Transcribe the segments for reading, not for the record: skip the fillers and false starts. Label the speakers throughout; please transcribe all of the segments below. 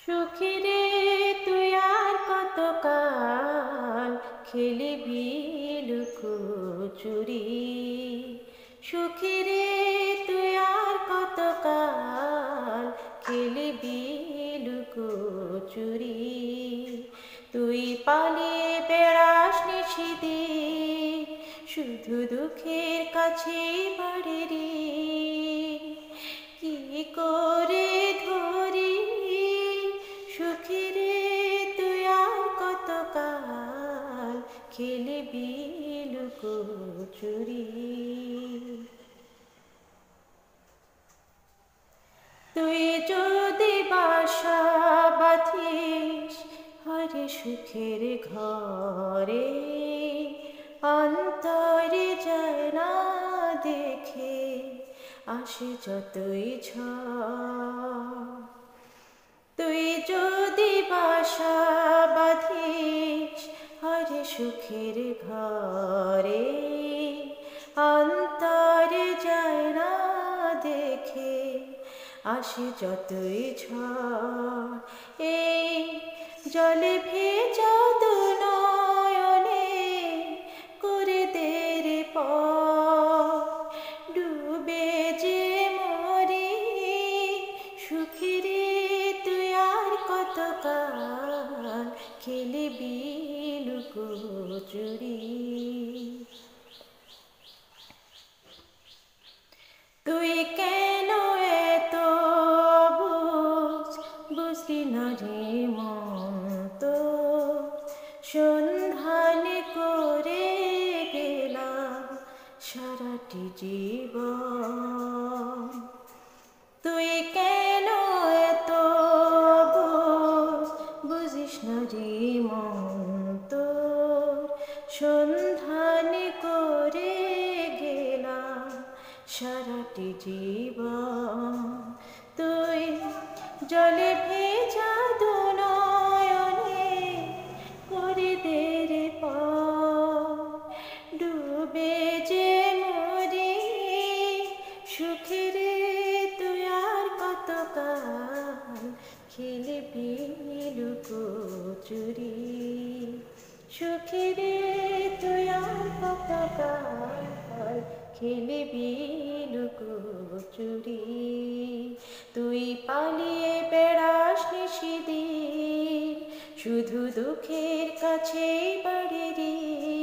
Speaker 1: সুখীরে তুই আর কতকাল খেলিবি লুকোচুরি। সুখীরে তুই আর কতকাল খেলিবি লুকোচুরি। তুই পালিয়ে বেড়াস নিশিদিন, শুধু দুঃখের কাছে বাড়ি রে। কি করে ধরি সুখীরে তুই আর কতকাল খেলিবি লুকোচুরি। তুই যদি বাসা বাঁধিস হরে সুখের ঘরে, অন্তরে যায় না দেখে আসে যতই ঝড়। তুই যদি বাসা বাঁধিস হরে সুখের ঘরে, অন্তরে যায় না দেখে আসে যতই ঝড়। এই জলে ভেজা দু নয়নে করে দে রে পথ, ডুবে যে মরি সুখীরে তুই আর কতকাল খেলিবি লুকোচুরি। তুই কেন এত বুঝলি না রে মন তো, সন্ধান করে গেলাম সারাটি জীবন। তুই কেন এত বুঝিস না রে মন তো, সন্ধান করে গেলাম সারাটি জীবন। তুই জলে ভেজা দু নয়নে করে দে রে পথ, ডুবে যে মরি সুখীরে তুই আর কতকাল খেলিবি লুকোচুরি। সুখীরে তুই আর কতকাল খেলিবি লুকোচুরি। তুই পালিয়ে বেড়াস নিশিদিন, শুধু দুঃখের কাছে বাড়ি রে।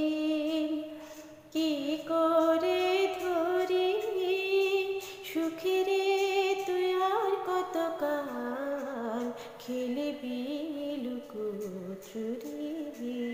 Speaker 1: কি করে ধরি সুখীরে তুই আর কতকাল খেলিবি লুকোচুরি।